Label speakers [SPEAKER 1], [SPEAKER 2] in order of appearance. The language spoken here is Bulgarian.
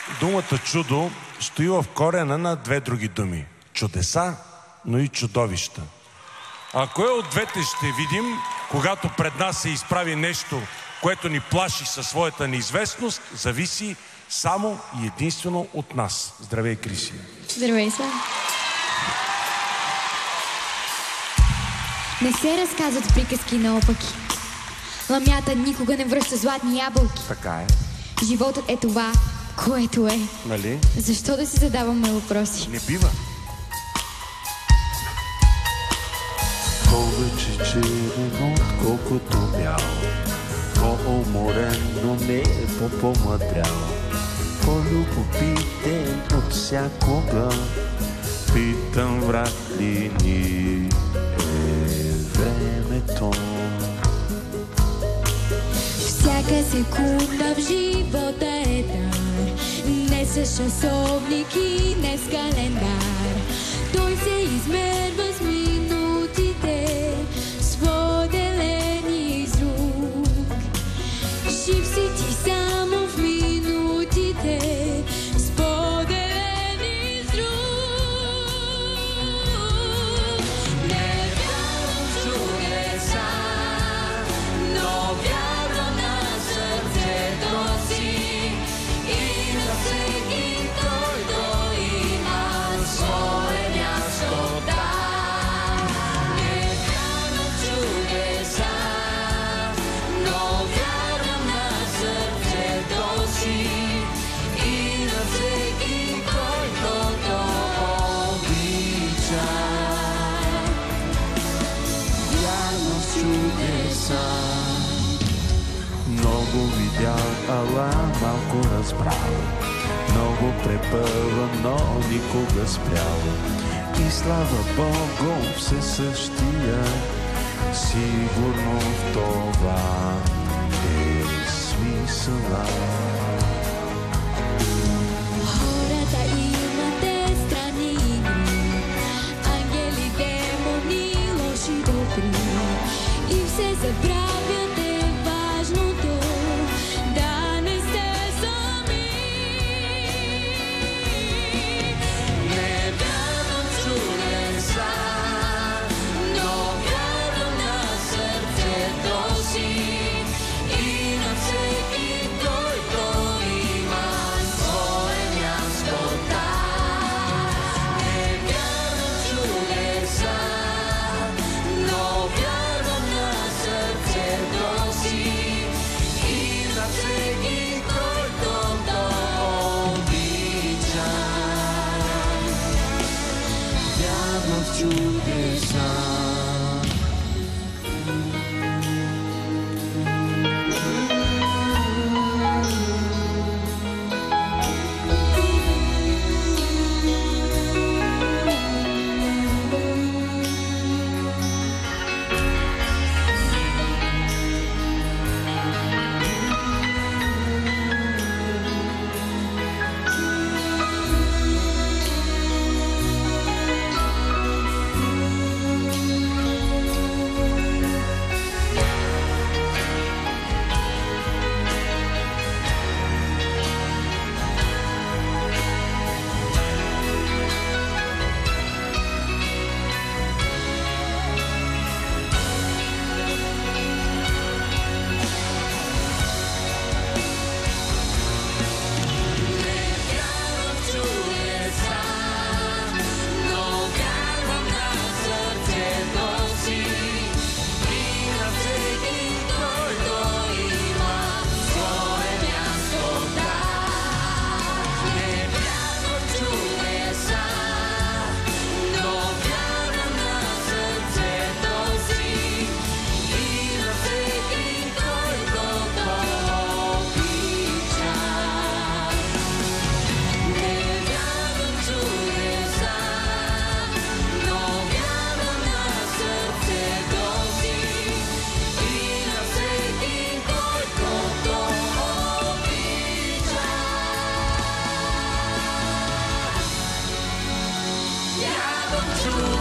[SPEAKER 1] Думата чудо стои в корена на две други думи. Чудеса, но и чудовища. А кое от двете ще видим, когато пред нас се изправи нещо, което ни плаши със своята неизвестност, зависи само и единствено от нас. Здравей, Криси!
[SPEAKER 2] Здравей, Слав! Не се разказват приказки наопаки. Ламята никога не връща златни ябълки.
[SPEAKER 1] Така е.
[SPEAKER 2] Животът е това, което е.
[SPEAKER 1] Нали?
[SPEAKER 2] Защо да си задаваме въпроси?
[SPEAKER 1] Не бива.
[SPEAKER 3] Повече черен, отколкото бял, по-уморен, но не по-помъдрял, по-любопитен от всякога. Питам, враг ли ни е времето?
[SPEAKER 2] Всяка секунда в живота е дар, не с часовник и не с календар. Той се измерва с минутите, споделени с друг. Жив си ти само в минутите, споделени с друг. Не вярвам в чудеса, но вярвам на сърцето си и на всеки, който има свое място там. Не вярвам в чудеса, но вярвам на сърцето си и на всеки, който обича.
[SPEAKER 3] Вярвам в чудеса. Много видял, ала малко разбрал, много препъвам, но никога спрял. И слава Богу, все същия, сигурно в това е смисъла.
[SPEAKER 2] Хората имате странни игри, ангели, демони, лоши, добри. И все забравяте важното, да не сте сами. Не вярвам в чудеса, но вярвам на сърцето си и на всеки, който има свое място там. Не вярвам в чудеса, но вярвам на сърцето си и на всеки, който обича.
[SPEAKER 3] Вярвам в чудеса.
[SPEAKER 2] True.